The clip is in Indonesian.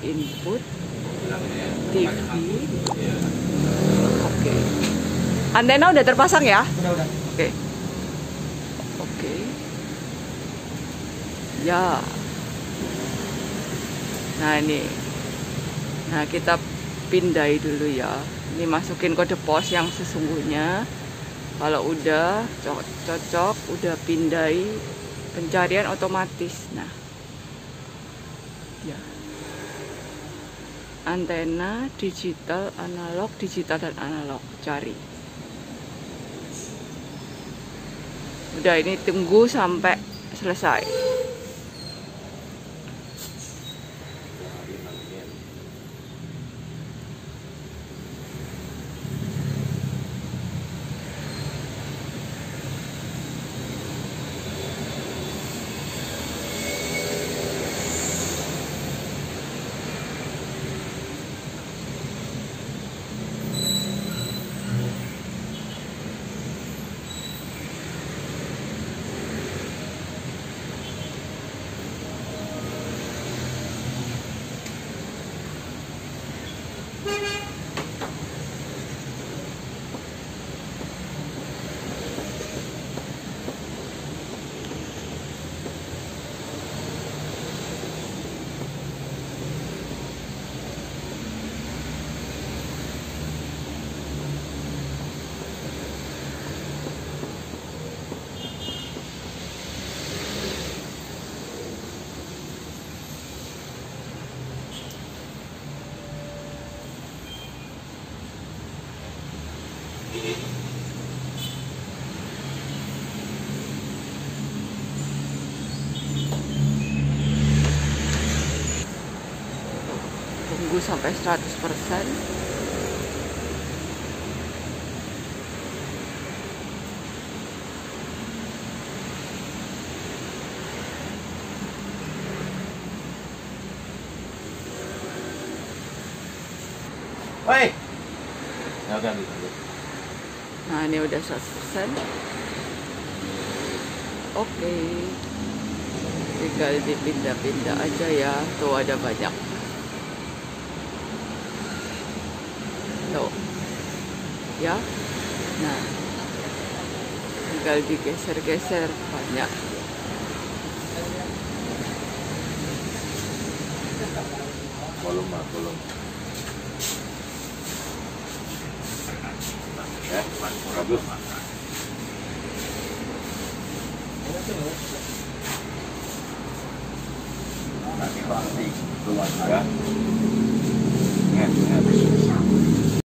input TV. Oke. Antena udah terpasang ya? Udah. Oke. Oke. Ya. Nah ini. Nah kita pindai dulu ya. Ini masukin kode pos yang sesungguhnya. Kalau udah cocok, udah pindai, pencarian otomatis. Nah, ya. Antena digital, analog, digital dan analog, cari. Udah, ini tunggu sampai selesai. Tunggu sampai 100%. Woi. Ya udah gitu. Nah ini udah 100%. Oke. Tinggal dipindah-pindah aja ya. Tuh ada banyak. Tuh. Ya. Nah. Tinggal digeser-geser banyak. Volume. Bagus. Nanti pasti keluar ya.